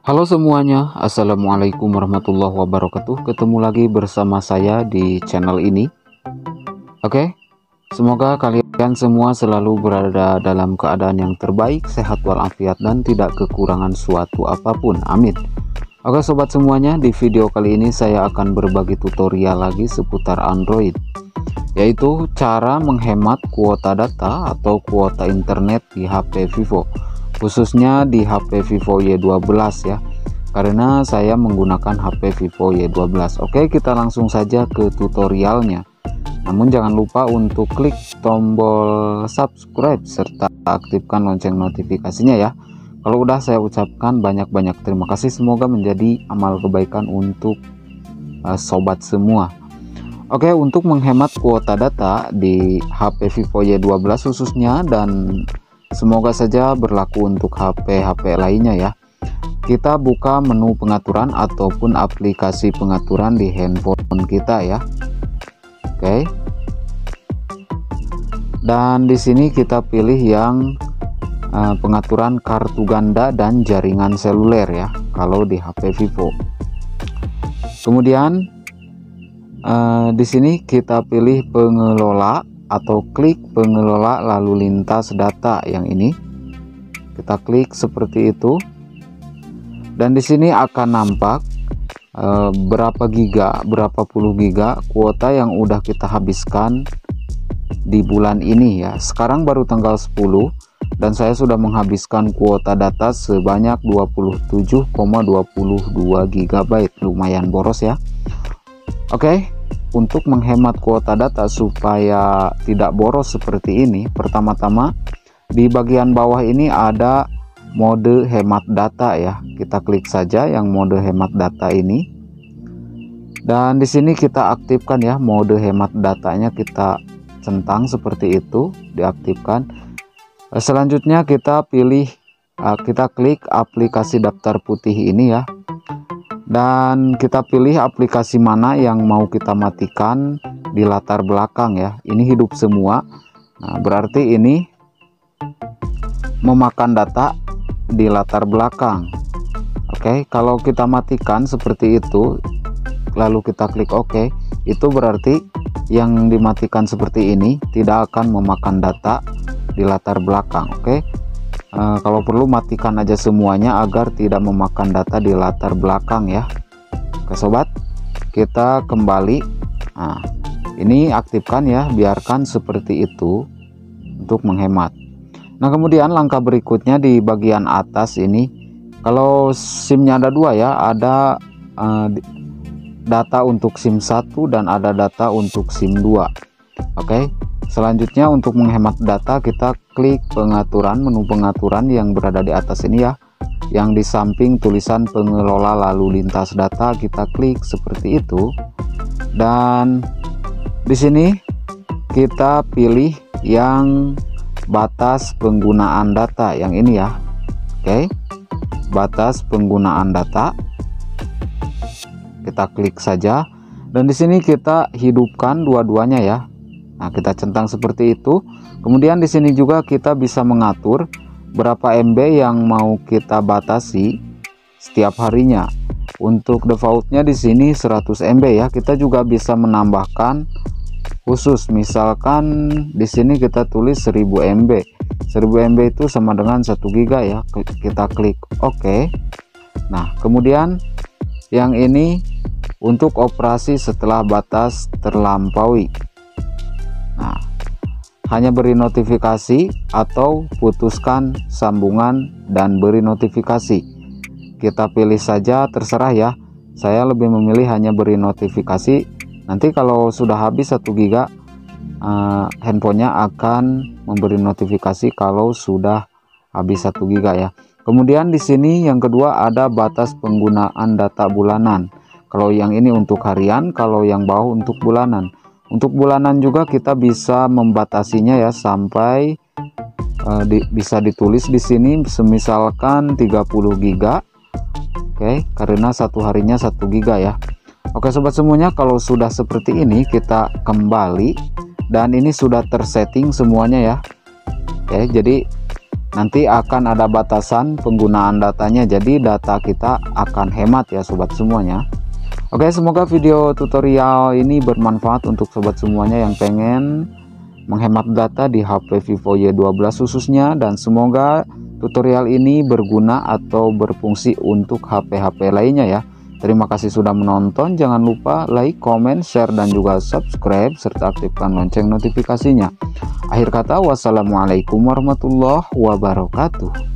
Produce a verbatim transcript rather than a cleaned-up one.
Halo semuanya, Assalamualaikum warahmatullahi wabarakatuh. Ketemu lagi bersama saya di channel ini. Oke, semoga kalian semua selalu berada dalam keadaan yang terbaik, sehat walafiat, dan tidak kekurangan suatu apapun. Amin. Oke sobat semuanya, di video kali ini saya akan berbagi tutorial lagi seputar Android, yaitu cara menghemat kuota data atau kuota internet di H P Vivo, khususnya di H P Vivo Y dua belas ya, karena saya menggunakan H P Vivo Y dua belas. Oke, kita langsung saja ke tutorialnya. Namun jangan lupa untuk klik tombol subscribe serta aktifkan lonceng notifikasinya ya. Kalau udah saya ucapkan banyak-banyak terima kasih, semoga menjadi amal kebaikan untuk uh, sobat semua. Oke, untuk menghemat kuota data di H P Vivo Y dua belas khususnya, dan semoga saja berlaku untuk H P-H P lainnya ya. Kita buka menu pengaturan ataupun aplikasi pengaturan di handphone kita ya. Oke. Dan di sini kita pilih yang uh, pengaturan kartu ganda dan jaringan seluler ya, kalau di H P Vivo. Kemudian uh, di sini kita pilih pengelola atau klik pengelola lalu lintas data yang ini. Kita klik seperti itu. Dan di sini akan nampak e, berapa giga, berapa puluh giga kuota yang udah kita habiskan di bulan ini ya. Sekarang baru tanggal sepuluh dan saya sudah menghabiskan kuota data sebanyak dua puluh tujuh koma dua dua giga byte. Lumayan boros ya. Oke, untuk menghemat kuota data supaya tidak boros seperti ini, pertama-tama di bagian bawah ini ada mode hemat data ya. Kita klik saja yang mode hemat data ini, dan di sini kita aktifkan ya mode hemat datanya, kita centang seperti itu, diaktifkan. Selanjutnya kita pilih, kita klik aplikasi daftar putih ini ya, dan kita pilih aplikasi mana yang mau kita matikan di latar belakang ya. Ini hidup semua. Nah, berarti ini memakan data di latar belakang. Oke, kalau kita matikan seperti itu lalu kita klik OK, itu berarti yang dimatikan seperti ini tidak akan memakan data di latar belakang. Oke, e, kalau perlu matikan aja semuanya agar tidak memakan data di latar belakang ya. Oke sobat, kita kembali. Nah, ini aktifkan ya, biarkan seperti itu untuk menghemat. Nah, kemudian langkah berikutnya di bagian atas ini, kalau SIM-nya ada dua ya, ada uh, data untuk SIM satu dan ada data untuk SIM dua. Oke, selanjutnya untuk menghemat data kita klik pengaturan, menu pengaturan yang berada di atas ini ya, yang di samping tulisan pengelola lalu lintas data, kita klik seperti itu. Dan di sini kita pilih yang batas penggunaan data yang ini ya. Oke, batas penggunaan data, kita klik saja, dan di sini kita hidupkan dua-duanya ya. Nah, kita centang seperti itu. Kemudian di sini juga kita bisa mengatur berapa M B yang mau kita batasi setiap harinya. Untuk defaultnya di sini seratus M B ya. Kita juga bisa menambahkan khusus, misalkan di sini kita tulis seribu M B. seribu M B itu sama dengan satu giga ya. Kita klik OK. Nah, kemudian yang ini untuk operasi setelah batas terlampaui. Nah, hanya beri notifikasi atau putuskan sambungan dan beri notifikasi. Kita pilih saja, terserah ya. Saya lebih memilih hanya beri notifikasi. Nanti kalau sudah habis satu giga, uh, handphonenya akan memberi notifikasi kalau sudah habis satu giga ya. Kemudian di sini yang kedua ada batas penggunaan data bulanan. Kalau yang ini untuk harian, kalau yang bawah untuk bulanan. Untuk bulanan juga kita bisa membatasinya ya, sampai uh, di, bisa ditulis di sini semisalkan tiga puluh giga. Oke, karena satu harinya satu giga ya. Oke sobat semuanya, kalau sudah seperti ini kita kembali, dan ini sudah tersetting semuanya ya. Oke, jadi nanti akan ada batasan penggunaan datanya, jadi data kita akan hemat ya sobat semuanya. Oke, semoga video tutorial ini bermanfaat untuk sobat semuanya yang pengen menghemat data di H P Vivo Y dua belas khususnya, dan semoga tutorial ini berguna atau berfungsi untuk H P H P lainnya ya. Terima kasih sudah menonton, jangan lupa like, comment, share, dan juga subscribe serta aktifkan lonceng notifikasinya. Akhir kata, wassalamualaikum warahmatullahi wabarakatuh.